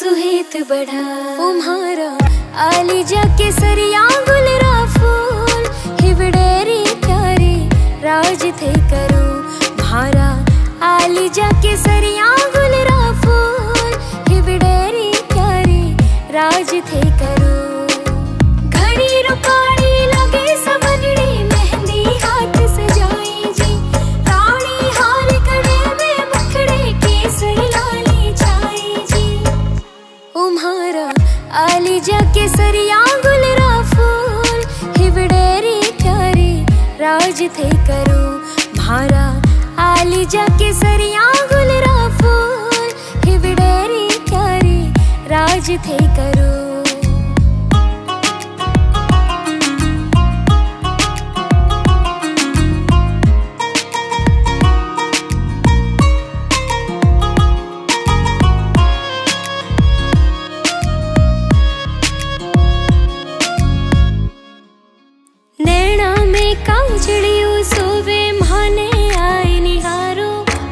सुहेत बढ़ा तुम्हारा आली जाके सरिया गुलरा फूल हिवड़ेरी प्यारे राज थे करो भारा आली जाके सरिया गुलरा फूल हिवड़ेरी प्यारे राज थे करो घड़ी रुपाड़ी लगे सबनड़ी मेहंदी हाथ सजाई जी रानी हार कड़े में मुखड़े केसर लाली छाई जी तुम्हारा आली जाके सरिया गुलरा फूल हिवड़ेरी प्यारे राज थे करो भारा आली जाके सरिया गुलरा फूल हिवड़ेरी प्यारे राज थे करो काउचड़ियों सोवे माने आए निहारो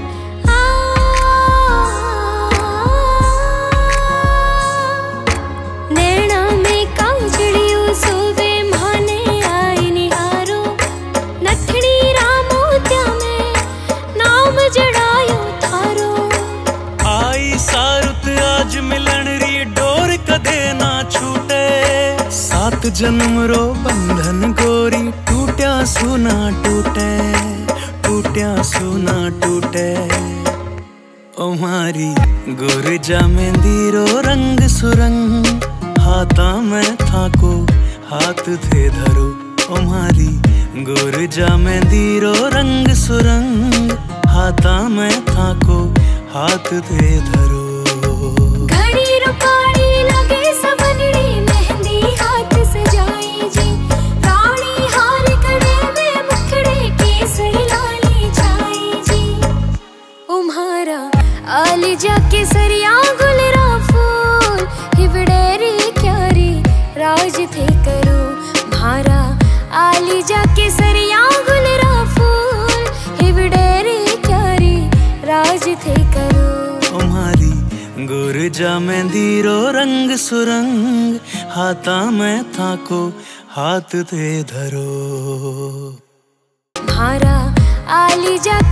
नैना में काउचड़ियों सोवे माने आए निहारो नथड़ी रामोत्या में नाम जड़ायो थारो आई सारुत आज मिलन री डोर कदे ना छूटे सात जन्म रो बंधन गोरी टूट्या सुना टूटे टूट्या सुना टूटे ओ मारी गुरजा मेहंदी रो रंग सुरंग हाथा में थाको हाथ थे धरो ओ मारी गुरजा मेहंदी रो रंग सुरंग हाथा में थाको हाथ थे धरो घड़ी रुपाड़ी लगे सबनड़ी मेहंदी हाथ सजाई जी रानी हार कड़े में मुखड़े केसर लाली छाई जी तुम्हारा आली जाके सरिया गुलरा फूल हिवड़ेरी प्यारे राज थे करो भारा आली जाके सरिया गुलरा फूल हिवड़ेरी प्यारे राज थे करो तुम्हारी गुरजा मेहंदी रो रंग सुरंग हाथा में थाको हाथ थे धरो भारा आली जा